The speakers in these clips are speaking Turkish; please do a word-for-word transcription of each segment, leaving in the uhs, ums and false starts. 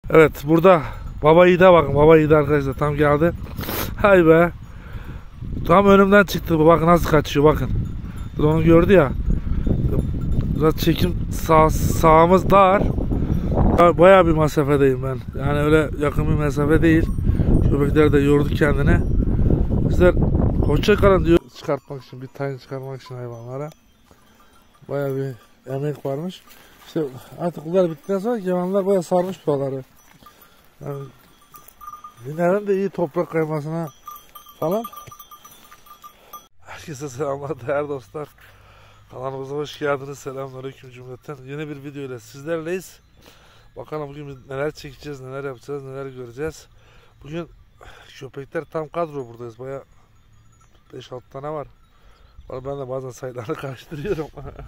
Evet, burada baba yiğide bakın. Baba yiğide arkadaşlar tam geldi. Hay be. Tam önümden çıktı bu. Bakın nasıl kaçıyor bakın. Onu gördü ya. Biraz çekim sağ, sağımız dar. Bayağı bir mesafedeyim ben. Yani öyle yakın bir mesafe değil. Köpekler de yordu kendine. Bizler hoşça kalın diyor. Çıkartmak için, bir tayin çıkarmak için hayvanlara. Bayağı bir emek varmış. İşte artık bunlar bittikten sonra hayvanlar bayağı sarmış buraları. Yani dinlerin de iyi toprak kaymasına falan. Herkese selamlar değerli dostlar. Kanalımıza hoş geldiniz. Selamünaleyküm cümleten. Yeni bir video ile sizlerleyiz. Bakalım bugün neler çekeceğiz, neler yapacağız, neler göreceğiz. Bugün köpekler tam kadro buradayız. Bayağı beş altı tane var. Ben de bazen sayılarını karıştırıyorum.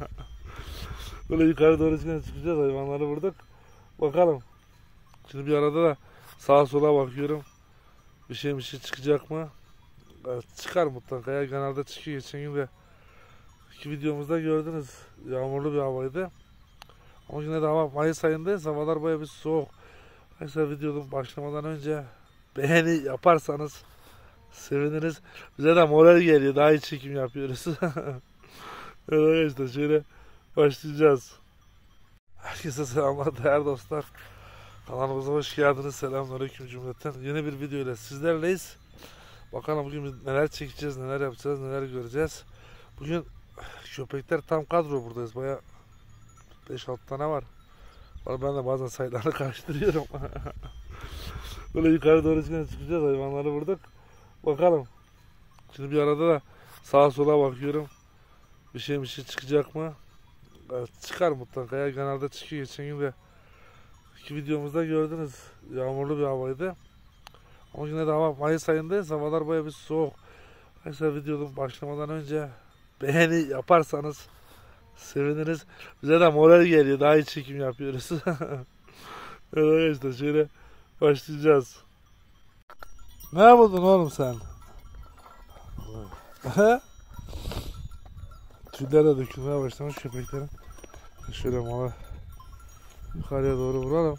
Böyle yukarı doğru çıkacağız, hayvanları vurduk. Bakalım. Şimdi bir arada da sağa sola bakıyorum. Bir şey bir şey çıkacak mı? Evet, çıkar mutlaka ya. Genelde çıkıyor. Geçen gün de iki videomuzda gördünüz. Yağmurlu bir havaydı. Ama yine de hava Mayıs ayındayız. Havalar bayağı bir soğuk. Arkadaşlar videonun başlamadan önce beğeni yaparsanız seviniriz. Bize de moral geliyor. Daha iyi çekim yapıyoruz. Evet işte şöyle başlayacağız. Herkese selamlar değerli dostlar. Kanalımıza hoş geldiniz. Selamünaleyküm cümleten. Yeni bir video ile sizlerleyiz. Bakalım bugün neler çekeceğiz, neler yapacağız, neler göreceğiz. Bugün köpekler tam kadro buradayız. Bayağı beş altı tane var. Ben de bazen sayılarını karıştırıyorum. Böyle yukarı doğru çıkacağız, hayvanları vurduk. Bakalım. Şimdi bir arada da sağa sola bakıyorum. Bir şey bir şey çıkacak mı? Evet, çıkar mutlaka ya. Genelde çıkıyor. Geçen gün de iki videomuzda gördünüz. Yağmurlu bir havaydı. Ama yine de hava Mayıs ayındayız. Havalar bayağı bir soğuk. Arkadaşlar videonun başlamadan önce beğeni yaparsanız seviniriz. Bize de moral geliyor. Daha iyi çekim yapıyoruz. Evet işte şöyle başlayacağız. Ne buldun oğlum sen? Tüyler de dökülmeye başlamış köpeklerin. Şöyle mola yukarıya doğru vuralım.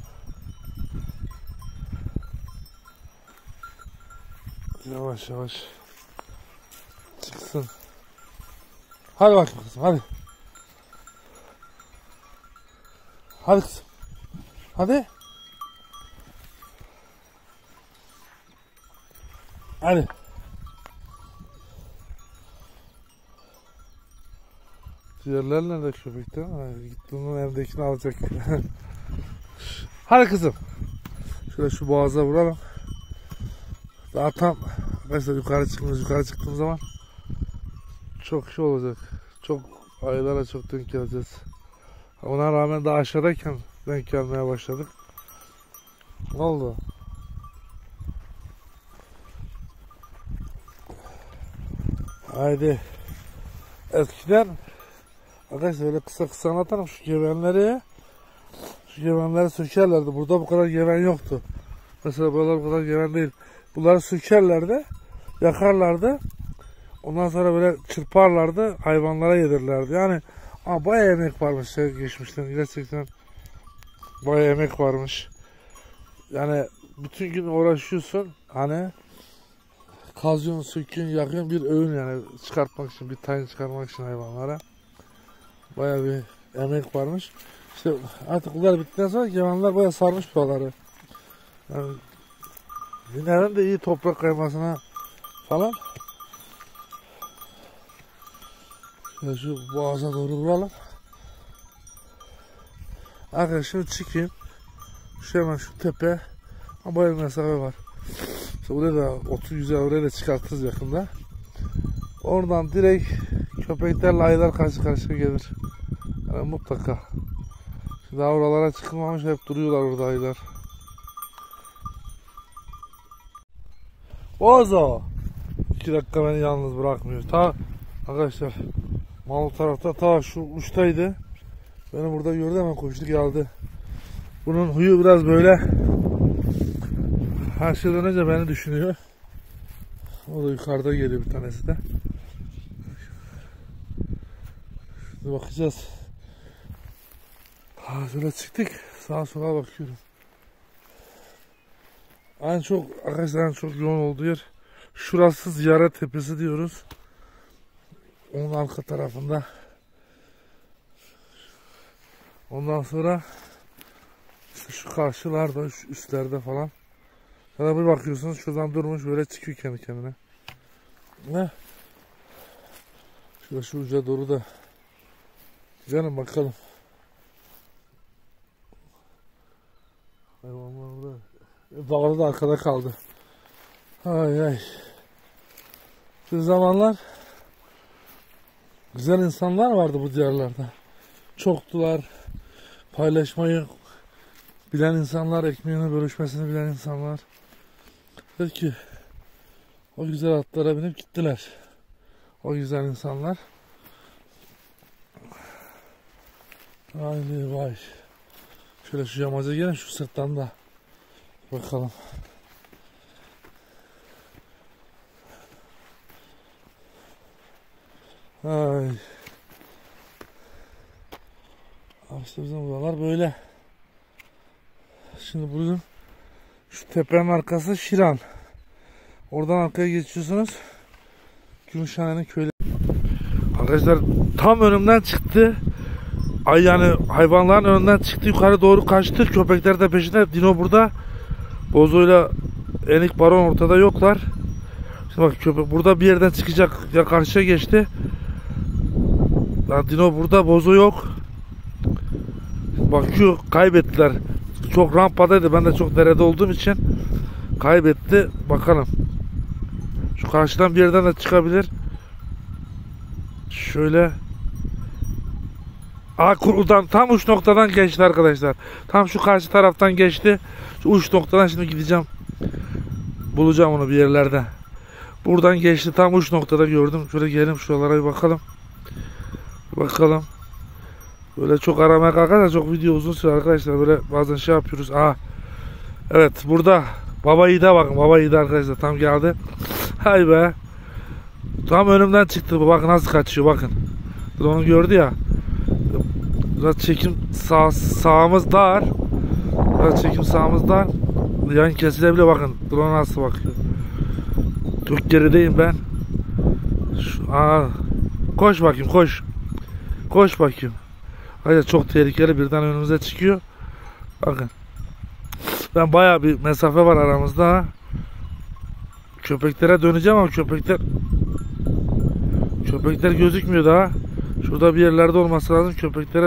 Yavaş yavaş çıksın. Hadi bakayım kızım, hadi. Hadi kızım. Hadi. Hadi. Diğerler nerede köpekler? Gittiğinden evdekini alacak. Hadi kızım. Şöyle şu boğaza vuralım. Daha tam mesela yukarı çıktığımız yukarı çıktığımız zaman çok şey olacak. Çok aylara çok denk geleceğiz. Ona rağmen daha aşağıdayken denk gelmeye başladık. Ne oldu? Haydi. Eskiden arkadaşlar öyle kısa kısa anlatalım şu gevenleri. Şu gevenleri sökerlerdi. Burada bu kadar geven yoktu. Mesela buralar bu kadar geven değil. Bunları sökerlerdi. Yakarlardı. Ondan sonra böyle çırparlardı. Hayvanlara yedirirlerdi. Yani ama bayağı emek varmış şey geçmişten. Gerçekten bayağı emek varmış. Yani bütün gün uğraşıyorsun. Hani kazıyorsun, söküyorsun, yakıyorsun, bir öğün yani çıkartmak için, bir tayin çıkarmak için hayvanlara. Bayağı bir emek varmış. İşte artık bunlar bittikten sonra hayvanlar bayağı sarmış buraları. Yani dinlerin de iyi toprak kaymasına falan. Şöyle şu boğaza doğru vuralım. Arkadaşlar çıkayım. Şu hemen şu tepe. Ama bayağı bir mesafe var. İşte buraya da otuz yüz oraya da çıkartırız yakında. Oradan direkt köpeklerle ayılar karşı karşıya gelir. Yani mutlaka. Şimdi daha oralara çıkılmamış, hep duruyorlar orada ayılar. Bozo! İki dakika beni yalnız bırakmıyor. Ta arkadaşlar mal tarafta ta şu uçtaydı. Beni burada gördü, hemen koştu geldi. Bunun huyu biraz böyle. Her şeyden önce beni düşünüyor. O da yukarıda geliyor bir tanesi de. Şimdi bakacağız. Ha, şöyle çıktık. Sağa sola bakıyorum. En çok arkadaşlar en çok yoğun olduğu yer şurası, Ziyaret Tepesi diyoruz. Onun arka tarafında. Ondan sonra işte şu karşılarda, şu üstlerde falan. Sonra bir bakıyorsunuz şuradan durmuş böyle çıkıyor kendi kendine. Ve şöyle şu uca doğru da canım bakalım. Hayvanlar burada. Dağlı da arkada kaldı. Ay ay. Bir zamanlar güzel insanlar vardı bu diyarlarda. Çoktular. Paylaşmayı bilen insanlar, ekmeğini bölüşmesini bilen insanlar. Peki o güzel atlara binip gittiler. O güzel insanlar. Haydi vay. Şöyle şu yamaca gelin, şu sırttan da bakalım. Ay. İşte bizim buralar böyle. Şimdi burada şu tepenin arkası Şiran. Oradan arkaya geçiyorsunuz. Gümüşhane'nin köyü. Arkadaşlar tam önümden çıktı. Ay yani hayvanların önünden çıktı, yukarı doğru kaçtı. Köpekler de peşinde. Dino burada. Bozo'yla Enik Baron ortada yoklar. Şimdi bak köpek burada bir yerden çıkacak. Ya karşıya geçti. Lan Dino burada, Bozo yok. Bakıyor, kaybettiler. Çok rampadaydı. Ben de çok derede olduğum için kaybetti. Bakalım. Şu karşıdan bir yerden de çıkabilir. Şöyle. Aa, kurudan tam uç noktadan geçti arkadaşlar. Tam şu karşı taraftan geçti. Şu uç noktadan şimdi gideceğim. Bulacağım onu bir yerlerde. Buradan geçti. Tam uç noktada gördüm. Şöyle gelelim şuralara bir bakalım. Bakalım. Böyle çok aramaya kalkarsa çok video uzun sürer arkadaşlar. Böyle bazen şey yapıyoruz. Aa. Evet burada. Baba yiğide bakın. Baba yiğide arkadaşlar tam geldi. Hay be. Tam önümden çıktı. Bak nasıl kaçıyor bakın. Onu gördü ya. Biraz çekim sağ, sağımız dar. Biraz çekim sağımız dar. Yani kesilebilir bakın. Drone nasıl bakıyor. Çok gerideyim ben. Şu, aa. Koş bakayım koş. Koş bakayım. Hayır çok tehlikeli, birden önümüze çıkıyor. Bakın. Ben bayağı bir mesafe var aramızda. Köpeklere döneceğim ama köpekler köpekler gözükmüyor daha. Şurada bir yerlerde olması lazım. Köpeklere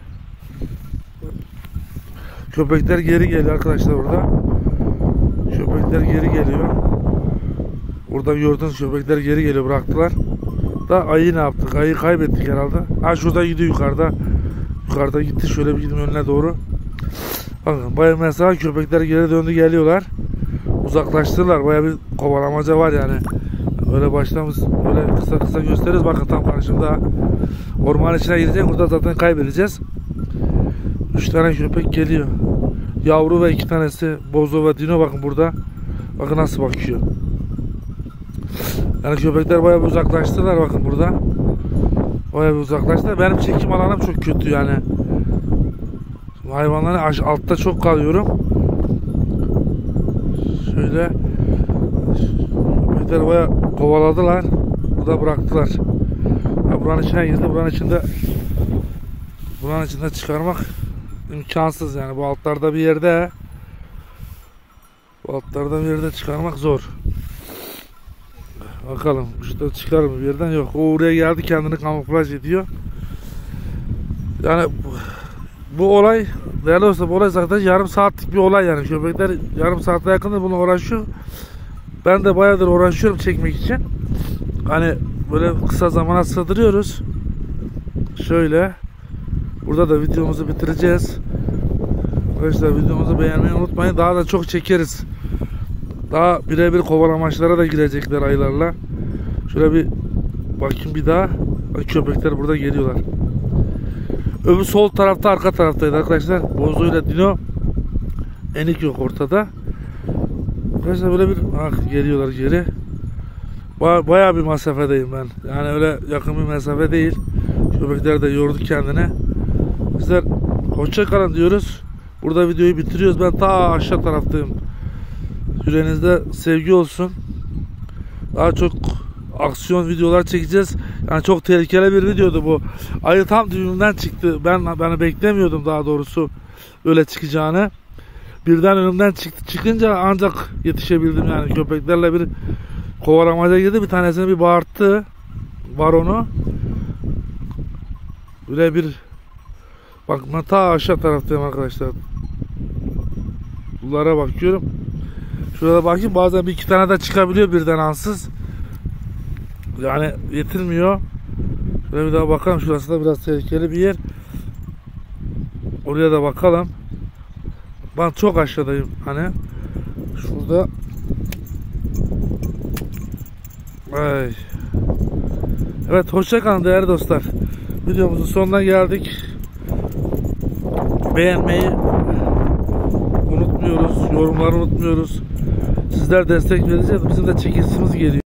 köpekler geri geliyor arkadaşlar orada. Köpekler geri geliyor. Burada gördüğünüz köpekler geri geliyor, bıraktılar. Da ayı ne yaptık? Ayı kaybettik herhalde. Ha şurada gidiyor yukarıda. Yukarıda gitti. Şöyle bir gideyim önüne doğru. Bakın bayağı mesela köpekler geri döndü, geliyorlar. Uzaklaştırdılar. Bayağı bir kovalamaca var yani. Böyle başlamış, böyle kısa kısa gösteririz. Bakın tam karşımda. Orman içine girecek. Burada zaten kaybedeceğiz. Üç tane köpek geliyor. Yavru ve iki tanesi Bozo ve Dino bakın burada. Bakın nasıl bakıyor. Yani köpekler bayağı bir uzaklaştılar bakın burada. Bayağı bir uzaklaştılar. Benim çekim alanım çok kötü yani. Hayvanların altta çok kalıyorum. Şöyle köpekler bayağı kovaladılar. Burada bıraktılar. Ha, buranın içine girdi. Buranın içinde buranın içinde çıkarmak imkansız yani. Bu altlarda bir yerde bu altlarda bir yerde çıkarmak zor. Bakalım şurada çıkar mı bir yerden? Yok. O oraya geldi, kendini kamuflaj ediyor. Yani bu, bu olay değerli dostlar, bu olay zaten yarım saatlik bir olay yani. Köpekler yarım saate yakındır bunu uğraşıyor. Ben de bayağıdır uğraşıyorum çekmek için. Hani böyle kısa zamana sığdırıyoruz. Şöyle. Burada da videomuzu bitireceğiz. Arkadaşlar videomuzu beğenmeyi unutmayın. Daha da çok çekeriz. Daha birebir kovalamaçlara da girecekler aylarla. Şöyle bir bakayım bir daha. Bak, köpekler burada geliyorlar. Öbür sol tarafta, arka taraftaydı arkadaşlar. Bozo ile Dino. Enik yok ortada. Arkadaşlar böyle bir ah, geliyorlar geri. Baya, bayağı bir mesafedeyim ben. Yani öyle yakın bir mesafe değil. Köpekler de yordu kendine. Bizler hoşça kalın diyoruz. Burada videoyu bitiriyoruz. Ben ta aşağı taraftayım. Yüreğinizde sevgi olsun. Daha çok aksiyon videolar çekeceğiz. Yani çok tehlikeli bir videodu bu. Ayı tam düğümden çıktı. Ben ben beklemiyordum daha doğrusu öyle çıkacağını. Birden önümden çıktı. Çıkınca ancak yetişebildim yani. Köpeklerle bir kovalamaca girdi. Bir tanesini bir bağırttı. Baronu. Böyle bir bak ben ta aşağı taraftayım arkadaşlar. Bunlara bakıyorum. Şurada bakayım, bazen bir iki tane de çıkabiliyor birden ansız. Yani yetirmiyor. Şöyle bir daha bakalım. Şurası da biraz tehlikeli bir yer. Oraya da bakalım. Ben çok aşağıdayım hani. Şurada. Ay. Evet, hoşça kalın değerli dostlar. Videomuzun sonuna geldik. Beğenmeyi unutmuyoruz. Yorumları unutmuyoruz. Sizler destek vereceğiz. Bizim de çekilişimiz geliyor.